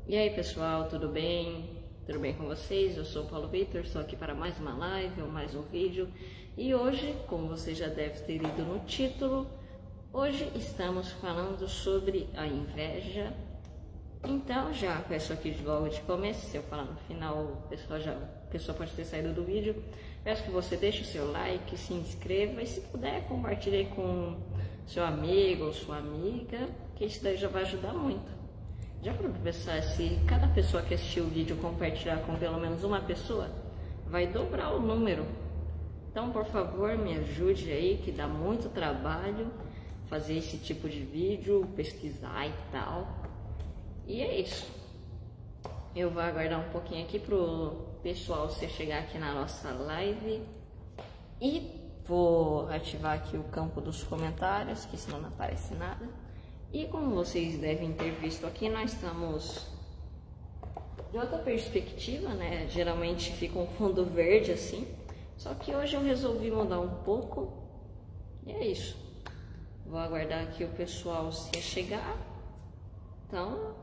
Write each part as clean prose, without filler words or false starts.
E aí pessoal, tudo bem? Tudo bem com vocês? Eu sou o Paulo Vitor, estou aqui para mais uma live ou mais um vídeo. E hoje, como você já deve ter lido no título, hoje estamos falando sobre a inveja. Então já peço aqui logo de começo, se eu falar no final, a pessoa pode ter saído do vídeo. Peço que você deixe o seu like, se inscreva e se puder compartilhe com seu amigo ou sua amiga, que isso daí já vai ajudar muito. Já para pensar, se cada pessoa que assistir o vídeo compartilhar com pelo menos uma pessoa, vai dobrar o número. Então, por favor, me ajude aí, que dá muito trabalho fazer esse tipo de vídeo, pesquisar e tal. E é isso. Eu vou aguardar um pouquinho aqui pro pessoal se chegar aqui na nossa live. E vou ativar aqui o campo dos comentários, que senão não aparece nada. E como vocês devem ter visto aqui, nós estamos de outra perspectiva, né? Geralmente fica um fundo verde assim. Só que hoje eu resolvi mudar um pouco. E é isso. Vou aguardar aqui o pessoal se chegar. Então...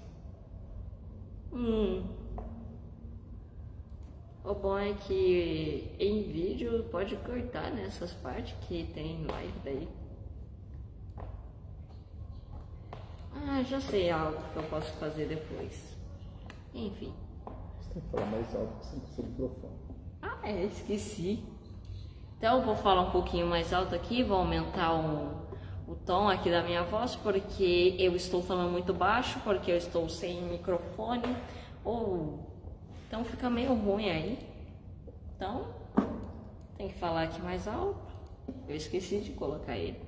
O bom é que em vídeo pode cortar nessas partes que tem live daí. Já sei algo que eu posso fazer depois. Enfim. Você tem que falar mais alto que você não precisa do microfone. Esqueci. Então eu vou falar um pouquinho mais alto aqui, vou aumentar o tom aqui da minha voz, porque eu estou falando muito baixo, porque eu estou sem microfone, então fica meio ruim aí. Então, tem que falar aqui mais alto. Eu esqueci de colocar ele.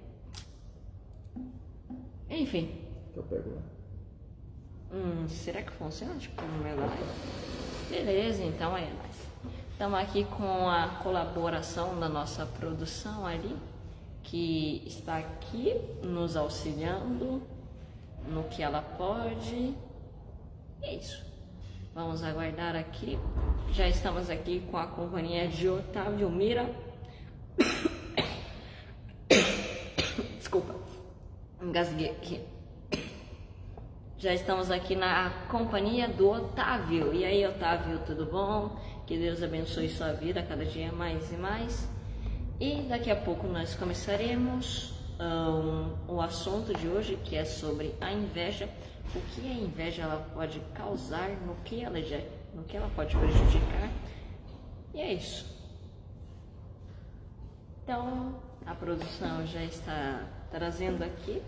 Enfim. Eu pego lá. Será que funciona? Tipo, no meu live? Beleza, então é nóis. Estamos aqui com a colaboração da nossa produção ali, que está aqui nos auxiliando no que ela pode. É isso. Vamos aguardar aqui. Já estamos aqui com a companhia de Otávio Mira. Desculpa, engasguei aqui. Já estamos aqui na companhia do Otávio. E aí, Otávio, tudo bom? Que Deus abençoe sua vida cada dia mais e mais. E daqui a pouco nós começaremos o assunto de hoje, que é sobre a inveja. O que a inveja ela pode causar, no que ela pode prejudicar. E é isso. Então, a produção já está trazendo aqui.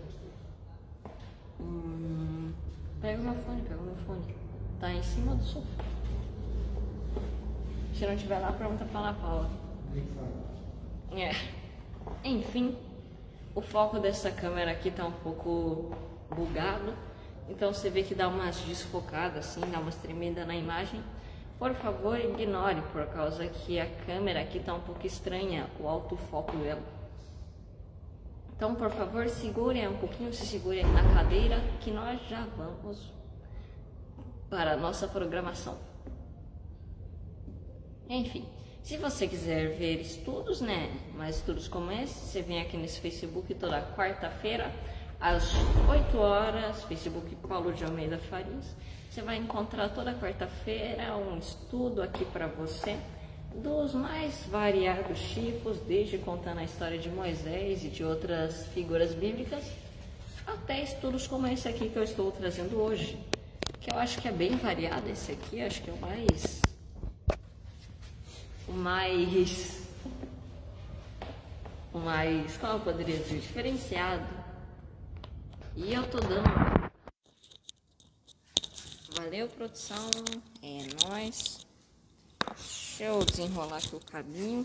Pega o meu fone. Tá em cima do sofá. Se não tiver lá, pergunta pra Ana Paula. Enfim, o foco dessa câmera aqui tá um pouco bugado. Então você vê que dá umas desfocadas assim, dá umas tremendas na imagem. Por favor, ignore, por causa que a câmera aqui tá um pouco estranha, o autofoco dela. Então, por favor, segurem um pouquinho, se segurem aí na cadeira, que nós já vamos para a nossa programação. Enfim, se você quiser ver estudos, mais estudos como esse, você vem aqui nesse Facebook toda quarta-feira, às 8 horas, Facebook Paulo de Almeida Farias. Você vai encontrar toda quarta-feira um estudo aqui para você, dos mais variados tipos, desde contando a história de Moisés e de outras figuras bíblicas, até estudos como esse aqui que eu estou trazendo hoje, que eu acho que é bem variado. Esse aqui acho que é o mais, como eu poderia dizer, diferenciado. E eu tô dando. Valeu, produção, é nóis. Deixa eu desenrolar aqui o cabinho.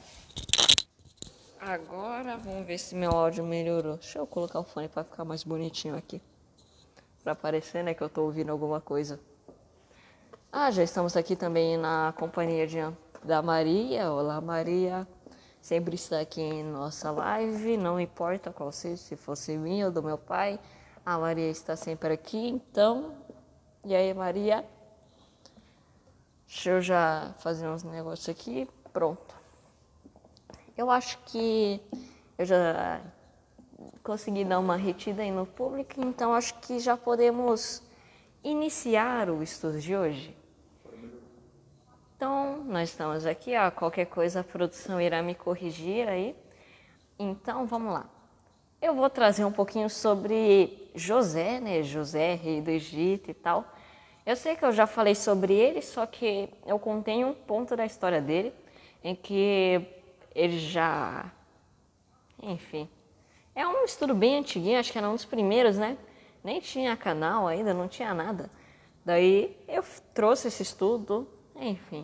Agora vamos ver se meu áudio melhorou. Deixa eu colocar o fone para ficar mais bonitinho aqui, para parecer, que eu tô ouvindo alguma coisa. Já estamos aqui também na companhia da Maria. Olá, Maria. Sempre está aqui em nossa live, não importa qual seja, se fosse minha ou do meu pai. A Maria está sempre aqui, então. E aí, Maria? Deixa eu já fazer uns negócios aqui. Pronto. Eu acho que eu já consegui dar uma retida aí no público, então acho que já podemos iniciar o estudo de hoje? Então, nós estamos aqui, ó, qualquer coisa a produção irá me corrigir aí. Então, vamos lá. Eu vou trazer um pouquinho sobre José, né? José, rei do Egito e tal. Eu sei que eu já falei sobre ele, só que eu contei um ponto da história dele, em que ele já... Enfim, é um estudo bem antiguinho, acho que era um dos primeiros, né? Nem tinha canal ainda, não tinha nada. Daí eu trouxe esse estudo, enfim.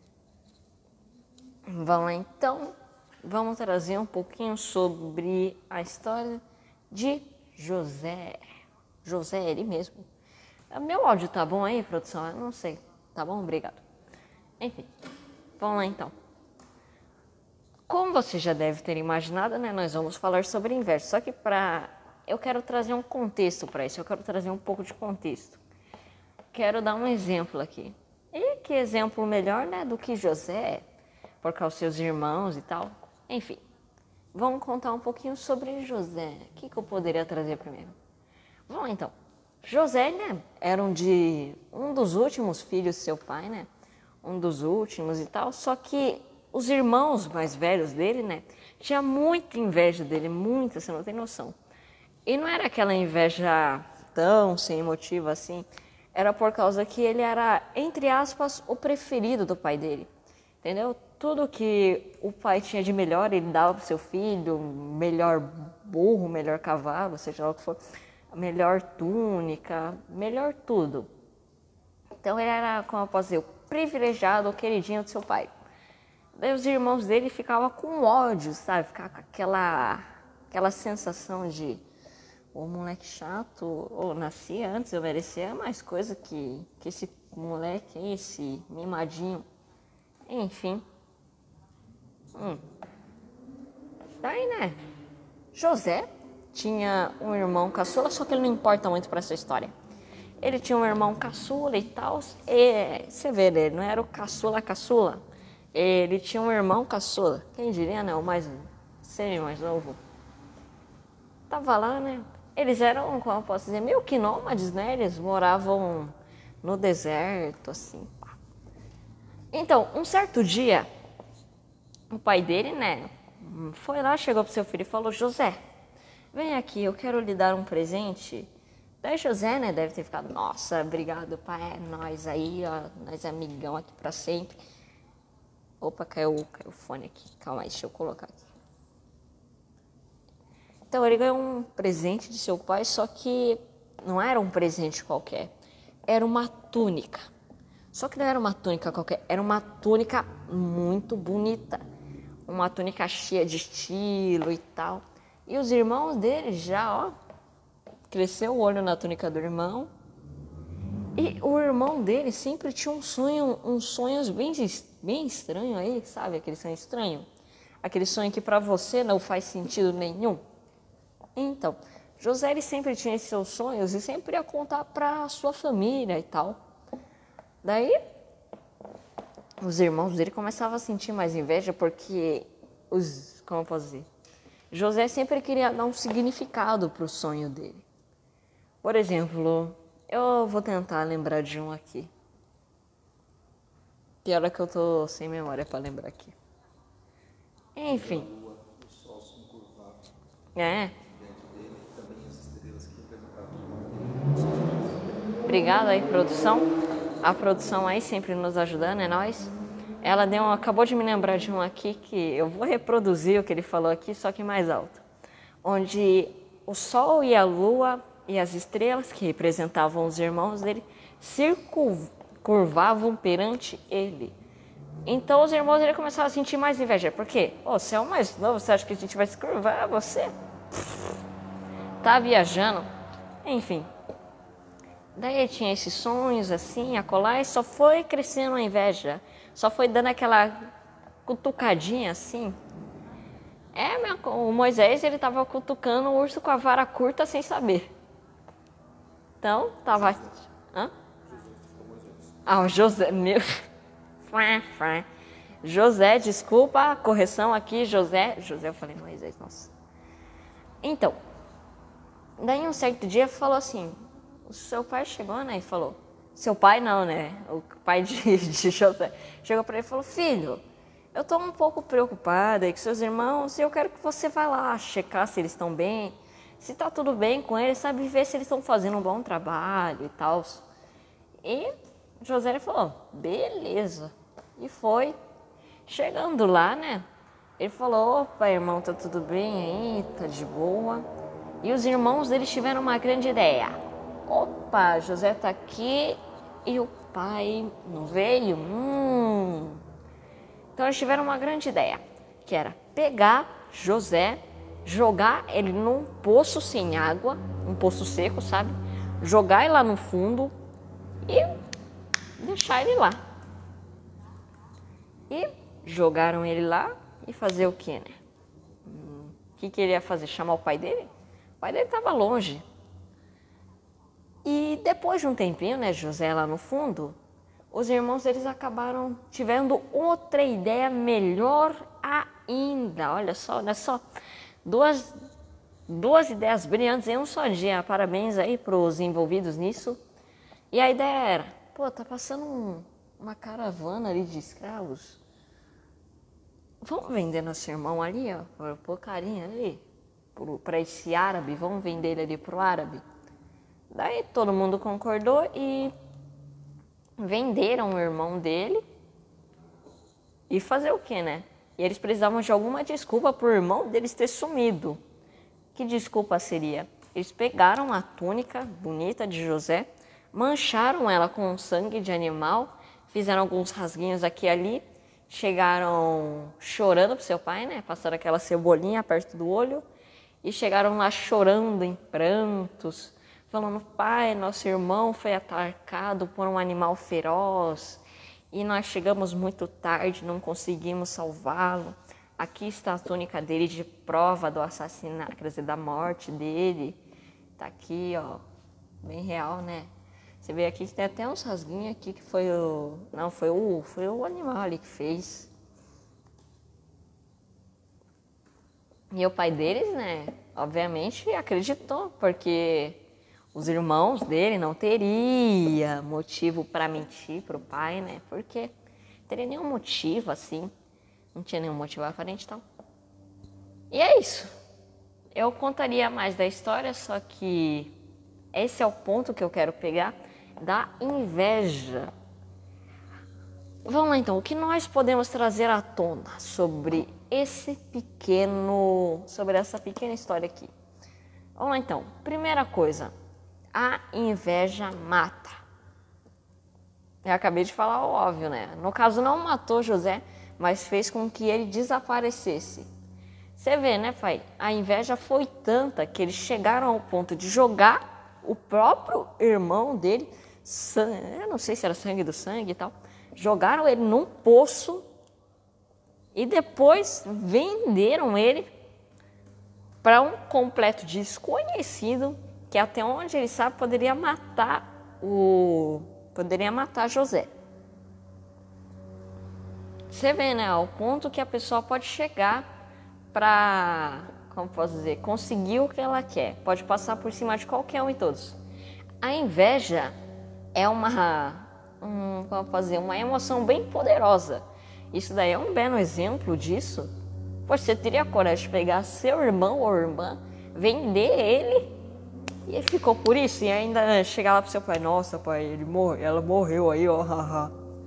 Vamos lá então, vamos trazer um pouquinho sobre a história de José. José, ele mesmo. Meu áudio tá bom aí, produção? Eu não sei. Tá bom? Obrigado. Enfim, vamos lá então. Como você já deve ter imaginado, né? Nós vamos falar sobre inveja. Só que eu quero trazer um contexto para isso. Eu quero trazer um pouco de contexto. Quero dar um exemplo aqui. E que exemplo melhor, né, do que José, por causa dos seus irmãos e tal. Enfim, vamos contar um pouquinho sobre José. O que eu poderia trazer primeiro? Vamos lá, então. José, né, era um dos últimos filhos de seu pai, né? Um dos últimos e tal. Só que os irmãos mais velhos dele, né, tinha muita inveja dele, muita, você não tem noção. E não era aquela inveja tão sem motivo assim. Era por causa que ele era, entre aspas, o preferido do pai dele. Entendeu? Tudo que o pai tinha de melhor, ele dava para o seu filho, melhor burro, melhor cavalo, seja lá o que for, melhor túnica, melhor tudo. Então ele era, como eu posso dizer, o privilegiado, o queridinho do seu pai. Daí os irmãos dele ficavam com ódio, sabe? Ficava com aquela sensação de... O moleque chato, ou nascia antes, eu merecia mais coisa que esse moleque, esse mimadinho. Enfim. Daí, né? José tinha um irmão caçula, só que ele não importa muito para essa história. Ele tinha um irmão caçula e tal. E você vê, ele não era o caçula. Ele tinha um irmão caçula. Quem diria, né? O mais novo. Tava lá, né? Eles eram, como eu posso dizer, meio que nômades, né? Eles moravam no deserto, assim. Então, um certo dia, o pai dele, né, foi lá, chegou pro seu filho e falou: José, vem aqui, eu quero lhe dar um presente. Daí José, né, deve ter ficado: nossa, obrigado, pai, é nós aí, ó, nós amigão aqui pra sempre. Opa, caiu o fone aqui, calma aí, deixa eu colocar aqui. Então ele ganhou um presente de seu pai, só que não era um presente qualquer, era uma túnica. Só que não era uma túnica qualquer, era uma túnica muito bonita, uma túnica cheia de estilo e tal. E os irmãos dele já, ó, cresceu o olho na túnica do irmão. E o irmão dele sempre tinha uns sonhos bem estranhos aí, sabe? Aquele sonho estranho, aquele sonho que para você não faz sentido nenhum. Então, José ele sempre tinha esses seus sonhos e sempre ia contar para sua família e tal. Daí, os irmãos dele começavam a sentir mais inveja porque como eu posso dizer? José sempre queria dar um significado para o sonho dele. Por exemplo, eu vou tentar lembrar de um aqui. Pior é que eu tô sem memória para lembrar aqui. Enfim. É. Obrigado aí, produção. A produção aí sempre nos ajudando, é nóis. Ela acabou de me lembrar de um aqui que eu vou reproduzir o que ele falou aqui, só que mais alto. Onde o sol e a lua e as estrelas, que representavam os irmãos dele, se curvavam perante ele. Então os irmãos dele começaram a sentir mais inveja. Por quê? Você é o mais novo, você acha que a gente vai se curvar? Você tá viajando. Enfim. Daí ele tinha esses sonhos assim, acolá, e só foi crescendo a inveja. Só foi dando aquela cutucadinha assim. O Moisés, ele tava cutucando o urso com a vara curta sem saber. Então, tava... Hã? O José, meu... José, desculpa, correção aqui, José, eu falei Moisés, nossa. Então, daí um certo dia falou assim... o seu pai chegou, né, e falou, seu pai não, né, o pai de José, chegou para ele e falou, filho, eu estou um pouco preocupada aí com seus irmãos e eu quero que você vá lá checar se eles estão bem, se está tudo bem com eles, sabe, ver se eles estão fazendo um bom trabalho e tal. E José falou, beleza, e foi. Chegando lá, né, ele falou, opa, irmão, tá tudo bem aí, tá de boa. E os irmãos deles tiveram uma grande ideia. Opa, José tá aqui e o pai não veio? Então eles tiveram uma grande ideia, que era pegar José, jogar ele num poço sem água, um poço seco, sabe? Jogar ele lá no fundo e deixar ele lá. E jogaram ele lá e fazer o quê, né? O que ele ia fazer? Chamar o pai dele? O pai dele estava longe. E depois de um tempinho, né, José lá no fundo, os irmãos deles acabaram tivendo outra ideia melhor ainda. Olha só, duas ideias brilhantes em um só dia. Parabéns aí para os envolvidos nisso. E a ideia era, pô, tá passando uma caravana ali de escravos. Vamos vender nosso irmão ali, ó, por carinha ali, para esse árabe, vamos vender ele ali pro árabe. Daí todo mundo concordou e venderam o irmão dele e fazer o quê, né? E eles precisavam de alguma desculpa pro irmão deles ter sumido. Que desculpa seria? Eles pegaram a túnica bonita de José, mancharam ela com sangue de animal, fizeram alguns rasguinhos aqui e ali, chegaram chorando pro seu pai, né? Passaram aquela cebolinha perto do olho e chegaram lá chorando em prantos, falando, pai, nosso irmão foi atacado por um animal feroz e nós chegamos muito tarde, não conseguimos salvá-lo. Aqui está a túnica dele de prova do assassinato, quer dizer, da morte dele. Tá aqui, ó, bem real, né? Você vê aqui que tem até uns rasguinhos aqui que foi o... Não, foi o animal ali que fez. E o pai deles, né, obviamente acreditou, porque os irmãos dele não teria motivo para mentir pro pai, né? Porque teria nenhum motivo assim, não tinha nenhum motivo aparente e tal. E é isso. Eu contaria mais da história, só que esse é o ponto que eu quero pegar da inveja. Vamos lá então, o que nós podemos trazer à tona sobre essa pequena história aqui? Vamos lá então, primeira coisa, a inveja mata. Eu acabei de falar o óbvio, né? No caso não matou José, mas fez com que ele desaparecesse. Você vê, né, pai? A inveja foi tanta que eles chegaram ao ponto de jogar o próprio irmão dele, eu não sei se era sangue do sangue e tal, jogaram ele num poço e depois venderam ele para um completo desconhecido que até onde ele sabe poderia matar José. Você vê, né, ao ponto que a pessoa pode chegar para, como posso dizer, conseguir o que ela quer. Pode passar por cima de qualquer um e todos. A inveja é uma emoção bem poderosa. Isso daí é um belo exemplo disso. Você teria coragem de pegar seu irmão ou irmã, vender ele e ele ficou por isso? E ainda chegar lá pro seu pai, nossa pai, ela morreu aí, ó, haha.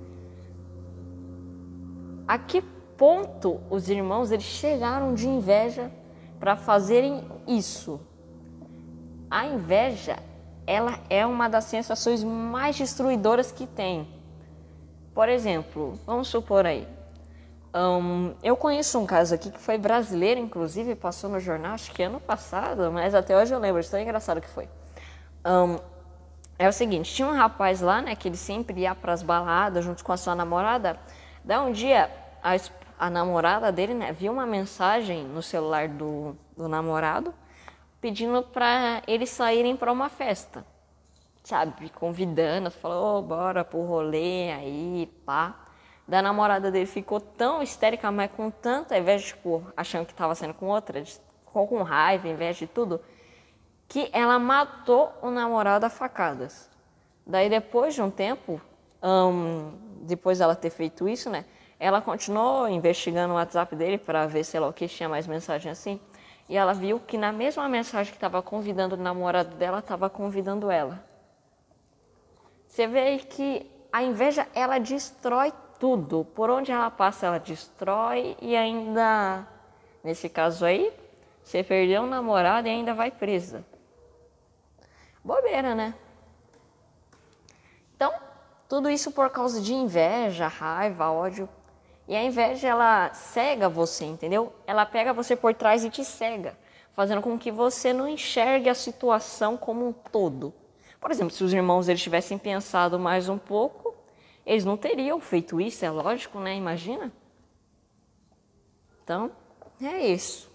A que ponto os irmãos eles chegaram de inveja para fazerem isso? A inveja, ela é uma das sensações mais destruidoras que tem. Por exemplo, vamos supor aí, eu conheço um caso aqui que foi brasileiro, inclusive, passou no jornal, acho que ano passado, mas até hoje eu lembro, de tão engraçado que foi. É o seguinte, tinha um rapaz lá, né, que ele sempre ia para as baladas junto com a sua namorada. Daí um dia, a namorada dele, né, viu uma mensagem no celular do namorado, pedindo para eles saírem para uma festa, sabe, convidando, falou, bora pro rolê aí, pá. Da namorada dele ficou tão histérica, mas com tanta inveja, tipo, achando que tava saindo com outra, ficou com raiva, inveja de tudo, que ela matou o namorado a facadas. Daí depois de um tempo, depois dela ter feito isso, né? Ela continuou investigando o WhatsApp dele para ver, sei lá o que, tinha mais mensagem assim. E ela viu que na mesma mensagem que estava convidando o namorado dela, estava convidando ela. Você vê aí que a inveja, ela destrói tudo. Por onde ela passa, ela destrói e ainda, nesse caso aí, você perdeu um namorado e ainda vai presa. Bobeira, né? Então, tudo isso por causa de inveja, raiva, ódio. E a inveja, ela cega você, entendeu? Ela pega você por trás e te cega, fazendo com que você não enxergue a situação como um todo. Por exemplo, se os irmãos eles tivessem pensado mais um pouco, eles não teriam feito isso, é lógico, né? Imagina. Então, é isso.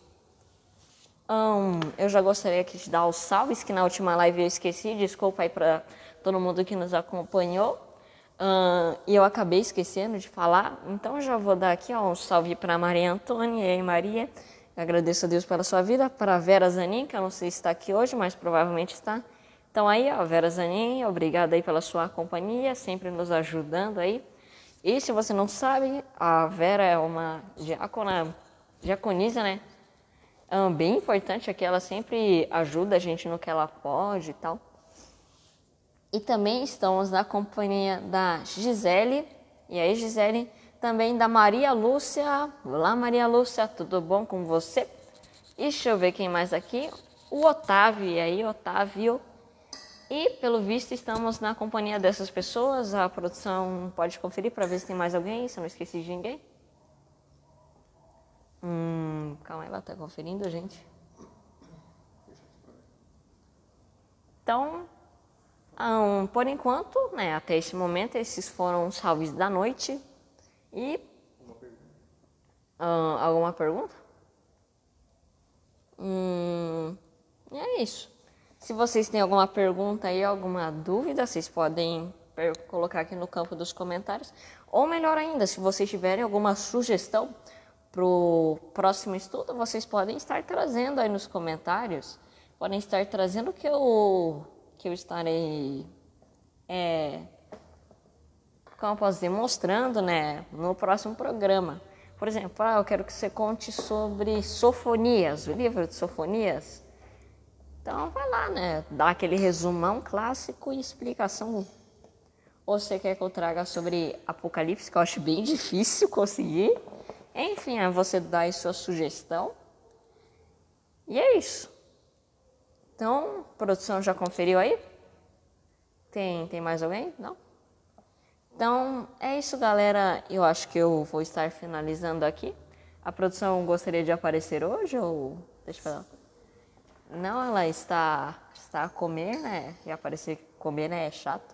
Eu já gostaria aqui de dar os salves, que na última live eu esqueci. Desculpa aí para todo mundo que nos acompanhou. E eu acabei esquecendo de falar. Então, já vou dar aqui um salve para Maria Antônia e Maria. Agradeço a Deus pela sua vida. Para Vera Zanin, que eu não sei se está aqui hoje, mas provavelmente está. Então aí, ó, Vera Zanin, obrigada aí pela sua companhia, sempre nos ajudando aí. E se você não sabe, a Vera é uma diaconisa, né? Bem importante aqui, ela sempre ajuda a gente no que ela pode e tal. E também estamos na companhia da Gisele, e aí Gisele, também da Maria Lúcia. Olá Maria Lúcia, tudo bom com você? E deixa eu ver quem mais aqui, o Otávio, e aí Otávio. E pelo visto estamos na companhia dessas pessoas, a produção pode conferir para ver se tem mais alguém, se eu não esqueci de ninguém. Calma aí, ela tá conferindo, gente. Então, por enquanto, né, até esse momento, esses foram os salves da noite. E alguma pergunta? E é isso. Se vocês têm alguma pergunta aí, alguma dúvida, vocês podem colocar aqui no campo dos comentários. Ou melhor ainda, se vocês tiverem alguma sugestão para o próximo estudo, vocês podem estar trazendo aí nos comentários. Podem estar trazendo que eu estarei, como eu posso dizer, mostrando, né, no próximo programa. Por exemplo, eu quero que você conte sobre Sofonias, o livro de Sofonias. Então vai lá, né, dá aquele resumão clássico e explicação. Ou você quer que eu traga sobre Apocalipse, que eu acho bem difícil conseguir. Enfim, você dá aí sua sugestão. E é isso. Então, a produção já conferiu aí? Tem mais alguém? Não? Então, é isso, galera. Eu acho que eu vou estar finalizando aqui. A produção gostaria de aparecer hoje ou... Deixa eu falar. Não, ela está a comer, né? E aparecer comer, né? É chato.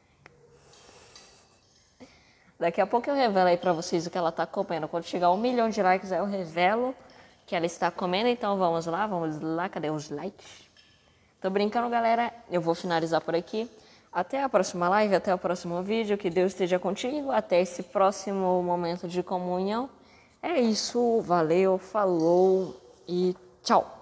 Daqui a pouco eu revelo aí pra vocês o que ela tá comendo. Quando chegar 1 milhão de likes, eu revelo que ela está comendo. Então vamos lá. Cadê os likes? Tô brincando, galera. Eu vou finalizar por aqui. Até a próxima live, até o próximo vídeo. Que Deus esteja contigo. Até esse próximo momento de comunhão. É isso. Valeu, falou e tchau.